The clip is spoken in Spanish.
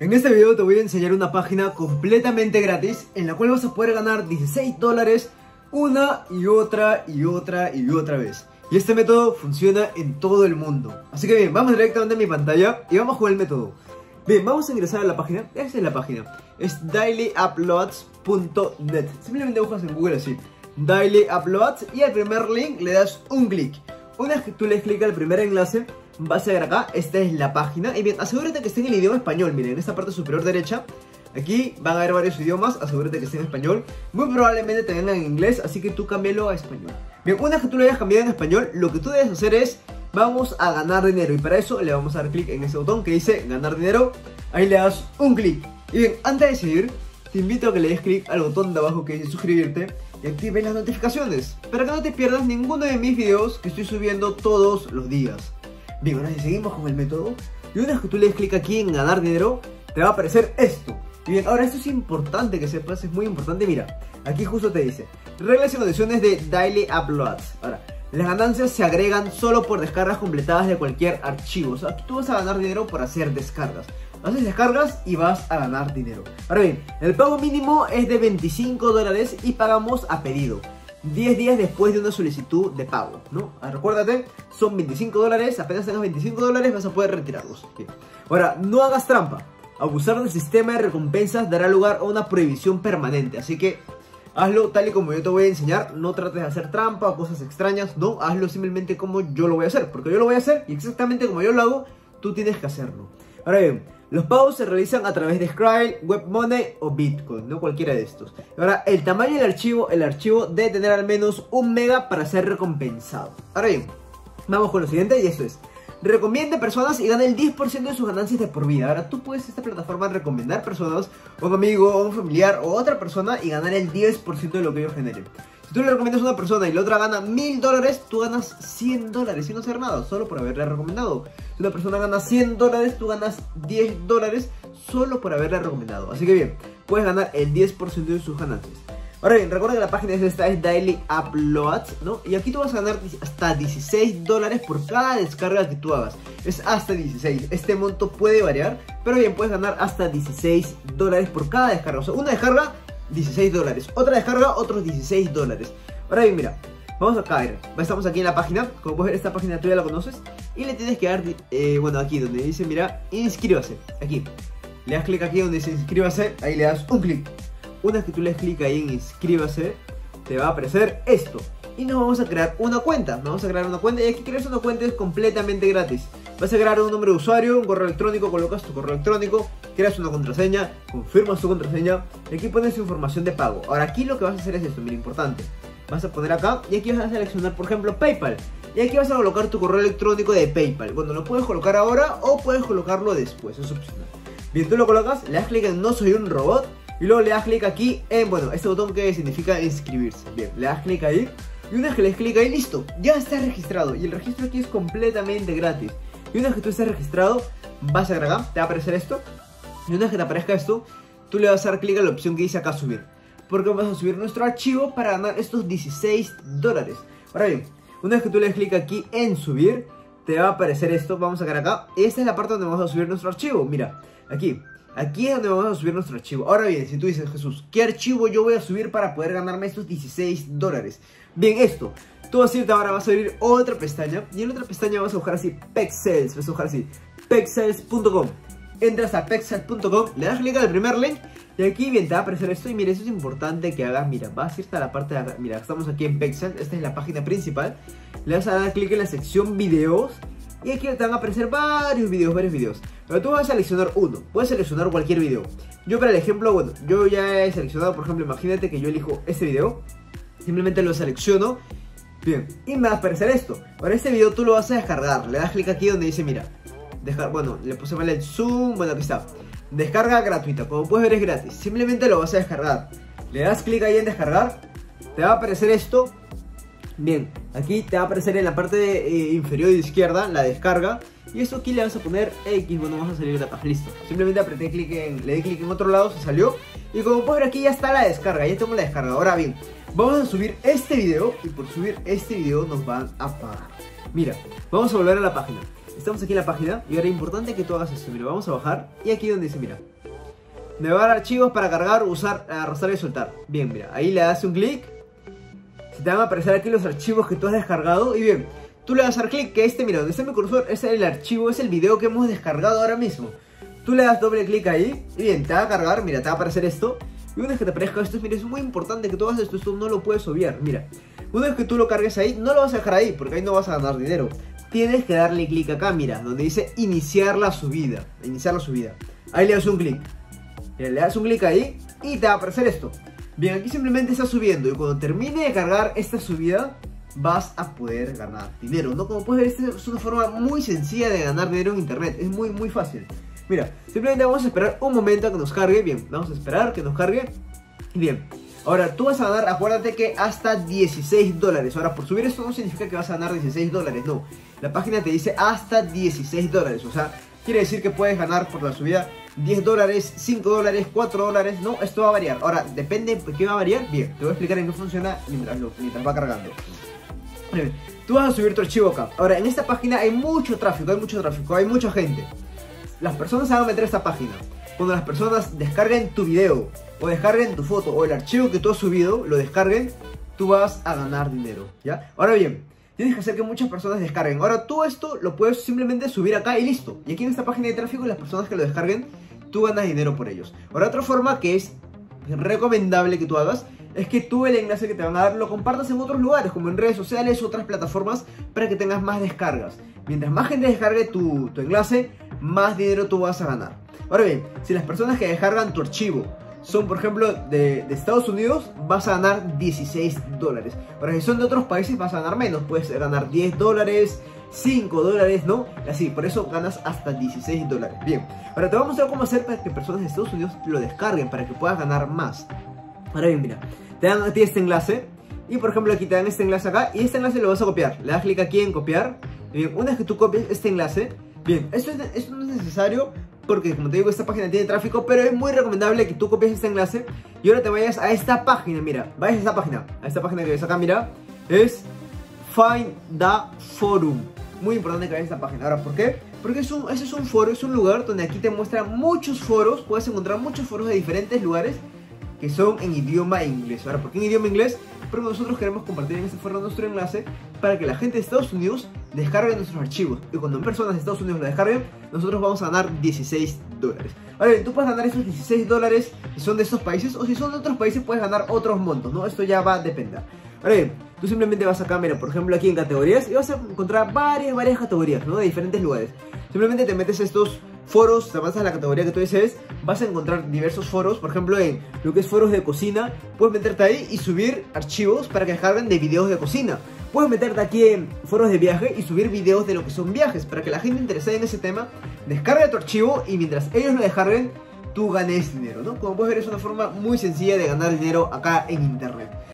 En este video te voy a enseñar una página completamente gratis en la cual vas a poder ganar $16 una y otra vez. Y este método funciona en todo el mundo. Así que bien, vamos directamente a mi pantalla y vamos con el método. Bien, vamos a ingresar a la página. Esta es la página. Es dailyuploads.net. Simplemente buscas en Google así, Daily Uploads, y al primer link le das un clic. Una vez que tú le das clic al primer enlace, vas a ver acá, esta es la página. Y bien, asegúrate que esté en el idioma español. Miren, en esta parte superior derecha, aquí van a haber varios idiomas. Asegúrate que esté en español. Muy probablemente te vengan en inglés, así que tú cámbialo a español. Bien, una vez que tú lo hayas cambiado en español, lo que tú debes hacer es, vamos a ganar dinero. Y para eso le vamos a dar clic en ese botón que dice ganar dinero. Ahí le das un clic. Y bien, antes de seguir, te invito a que le des clic al botón de abajo que dice suscribirte y actives las notificaciones para que no te pierdas ninguno de mis videos que estoy subiendo todos los días. Bien, ahora sí, seguimos con el método. Y una vez que tú le des clic aquí en ganar dinero, te va a aparecer esto. Y bien, ahora esto es importante que sepas, es muy importante. Mira, aquí justo te dice reglas y condiciones de Daily Uploads. Ahora, las ganancias se agregan solo por descargas completadas de cualquier archivo. O sea, tú vas a ganar dinero por hacer descargas. Haces descargas y vas a ganar dinero. Ahora bien, el pago mínimo es de $25 y pagamos a pedido, 10 días después de una solicitud de pago, ¿no? Recuérdate, son $25, apenas tengas $25 vas a poder retirarlos. ¿Sí? Ahora, no hagas trampa. Abusar del sistema de recompensas dará lugar a una prohibición permanente, así que hazlo tal y como yo te voy a enseñar. No trates de hacer trampa o cosas extrañas, no, hazlo simplemente como yo lo voy a hacer, porque yo lo voy a hacer y exactamente como yo lo hago, tú tienes que hacerlo. Ahora bien, los pagos se realizan a través de Skrill, WebMoney o Bitcoin, no cualquiera de estos. Ahora, el tamaño del archivo, debe tener al menos 1 mega para ser recompensado. Ahora bien, vamos con lo siguiente y esto es: recomienda personas y gana el 10% de sus ganancias de por vida. Ahora tú puedes esta plataforma recomendar personas, o un amigo, o un familiar, o otra persona y ganar el 10% de lo que ellos generen. Si tú le recomiendas a una persona y la otra gana $1000, tú ganas $100 sin hacer nada, solo por haberle recomendado. Si una persona gana $100, tú ganas $10 solo por haberle recomendado. Así que bien, puedes ganar el 10% de sus ganancias. Ahora bien, recuerda que la página es esta, es Daily Uploads, ¿no? Y aquí tú vas a ganar hasta $16 por cada descarga que tú hagas. Es hasta 16. Este monto puede variar, pero bien, puedes ganar hasta $16 por cada descarga. O sea, una descarga, $16. Otra descarga, otros $16. Ahora bien, mira, vamos a caer. Estamos aquí en la página. Como puedes ver, esta página tú ya la conoces. Y le tienes que dar, bueno, aquí donde dice, mira, inscríbase. Aquí. Le das clic aquí donde dice inscríbase. Ahí le das un clic. Una vez que tú le das clic ahí en inscríbase, te va a aparecer esto. Y nos vamos a crear una cuenta. Y aquí crear una cuenta es completamente gratis. Vas a crear un nombre de usuario, un correo electrónico, colocas tu correo electrónico, creas una contraseña, confirmas tu contraseña y aquí pones información de pago. Ahora aquí lo que vas a hacer es esto, mira, importante. Vas a poner acá y aquí vas a seleccionar, por ejemplo, PayPal. Y aquí vas a colocar tu correo electrónico de PayPal. Bueno, lo puedes colocar ahora o puedes colocarlo después, es opcional. Bien, tú lo colocas, le das clic en no soy un robot. Y luego le das clic aquí en, bueno, este botón que significa inscribirse. Bien, le das clic ahí. Y una vez que le das clic ahí, listo, ya está registrado. Y el registro aquí es completamente gratis. Y una vez que tú estés registrado, vas a agregar, te va a aparecer esto. Y una vez que te aparezca esto, tú le vas a dar clic a la opción que dice acá subir. Porque vamos a subir nuestro archivo para ganar estos $16. Ahora bien, una vez que tú le das clic aquí en subir, te va a aparecer esto. Vamos a sacar acá. Esta es la parte donde vamos a subir nuestro archivo. Mira, aquí. Aquí es donde vamos a subir nuestro archivo. Ahora bien, si tú dices, Jesús, ¿qué archivo yo voy a subir para poder ganarme estos $16? Bien, esto. Tú vas a irte ahora, vas a abrir otra pestaña. Y en otra pestaña vas a buscar así, Pexels. Vas a buscar así, Pexels.com. Entras a Pexels.com, le das clic al primer link. Y aquí bien, te va a aparecer esto. Y mira, eso es importante que hagas. Mira, vas a irte a la parte de acá. Mira, estamos aquí en Pexels. Esta es la página principal. Le vas a dar clic en la sección videos. Y aquí te van a aparecer varios videos. Pero tú vas a seleccionar uno. Puedes seleccionar cualquier video. Yo para el ejemplo, bueno, yo ya he seleccionado, por ejemplo, imagínate que yo elijo este video. Simplemente lo selecciono. Bien, y me va a aparecer esto. Ahora este video tú lo vas a descargar. Le das clic aquí donde dice, mira, bueno, le puse mal el zoom. Bueno, aquí está. Descarga gratuita, como puedes ver es gratis. Simplemente lo vas a descargar. Le das clic ahí en descargar. Te va a aparecer esto. Bien, aquí te va a aparecer en la parte inferior izquierda la descarga. Y esto aquí le vas a poner X, bueno, vamos a salir de acá, listo. Simplemente apreté clic le di clic en otro lado, se salió. Y como puedes ver aquí ya está la descarga, ya tengo la descarga. Ahora bien, vamos a subir este video y por subir este video nos van a pagar. Mira, vamos a volver a la página. Estamos aquí en la página y ahora es importante que tú hagas esto. Mira, vamos a bajar y aquí donde dice, mira, me va a dar archivos para cargar, usar, arrastrar y soltar. Bien, mira, ahí le das un clic. Se te van a aparecer aquí los archivos que tú has descargado. Y bien, tú le das al clic que mira, donde está mi cursor, ese es el archivo, es el video que hemos descargado ahora mismo. Tú le das doble clic ahí y bien, te va a cargar, mira, te va a aparecer esto. Y una vez que te aparezca esto, mira, es muy importante que tú hagas esto no lo puedes obviar, mira. Una vez que tú lo cargues ahí, no lo vas a dejar ahí, porque ahí no vas a ganar dinero. Tienes que darle clic acá, mira, donde dice iniciar la subida. Ahí le das un clic. Le das un clic ahí y te va a aparecer esto. Bien, aquí simplemente está subiendo y cuando termine de cargar esta subida, vas a poder ganar dinero, ¿no? Como puedes ver, esta es una forma muy sencilla de ganar dinero en internet, es muy muy fácil. Mira, simplemente vamos a esperar un momento a que nos cargue. Bien, vamos a esperar que nos cargue. Bien, ahora tú vas a ganar, acuérdate que hasta 16 dólares. Ahora, por subir esto no significa que vas a ganar 16 dólares, no. La página te dice hasta 16 dólares, o sea, quiere decir que puedes ganar por la subida 10 dólares, 5 dólares, 4 dólares, no, esto va a variar. Ahora, depende de qué va a variar. Bien, te voy a explicar en qué funciona mientras va cargando. Bien, tú vas a subir tu archivo acá. Ahora, en esta página hay mucho tráfico, hay mucha gente. Las personas se van a meter a esta página. Cuando las personas descarguen tu video, o descarguen tu foto, o el archivo que tú has subido, lo descarguen, tú vas a ganar dinero, ¿ya? Ahora bien, tienes que hacer que muchas personas descarguen. Ahora tú esto lo puedes simplemente subir acá y listo. Y aquí en esta página de tráfico, las personas que lo descarguen, tú ganas dinero por ellos. Ahora, otra forma que es recomendable que tú hagas es que tú el enlace que te van a dar lo compartas en otros lugares, como en redes sociales u otras plataformas, para que tengas más descargas. Mientras más gente descargue tu enlace, más dinero tú vas a ganar. Ahora bien, si las personas que descargan tu archivo son, por ejemplo, de Estados Unidos, vas a ganar 16 dólares. Ahora, si son de otros países, vas a ganar menos. Puedes ganar 10 dólares, 5 dólares, ¿no? Así, por eso ganas hasta 16 dólares. Bien, ahora te voy a mostrar cómo hacer para que personas de Estados Unidos lo descarguen, para que puedas ganar más. Ahora bien, mira, te dan a ti este enlace. Y por ejemplo aquí te dan este enlace acá. Y este enlace lo vas a copiar. Le das clic aquí en copiar. Bien, una vez que tú copies este enlace, bien, esto no es necesario porque, como te digo, esta página tiene tráfico, pero es muy recomendable que tú copies este enlace y ahora te vayas a esta página, mira, vayas a esta página que ves acá, mira, es Find the Forum. Muy importante que vayas a esta página. Ahora, ¿por qué? Porque ese es un foro, es un lugar donde aquí te muestra muchos foros, puedes encontrar muchos foros de diferentes lugares que son en idioma inglés. Ahora, ¿por qué en idioma inglés? Porque nosotros queremos compartir en este foro nuestro enlace para que la gente de Estados Unidos descargue nuestros archivos. Y cuando personas de Estados Unidos lo descarguen, nosotros vamos a ganar 16 dólares. Ahora bien, tú puedes ganar esos 16 dólares si son de estos países, o si son de otros países puedes ganar otros montos, ¿no? Esto ya va a depender. Ahora bien, tú simplemente vas acá, mira, por ejemplo aquí en categorías, y vas a encontrar varias categorías, ¿no? De diferentes lugares. Simplemente te metes a estos foros, te avanzas a la categoría que tú desees, vas a encontrar diversos foros. Por ejemplo, en lo que es foros de cocina, puedes meterte ahí y subir archivos para que descarguen de videos de cocina. Puedes meterte aquí en foros de viaje y subir videos de lo que son viajes, para que la gente interesada en ese tema descargue tu archivo y mientras ellos lo descarguen, tú ganes dinero, ¿no? Como puedes ver, es una forma muy sencilla de ganar dinero acá en internet.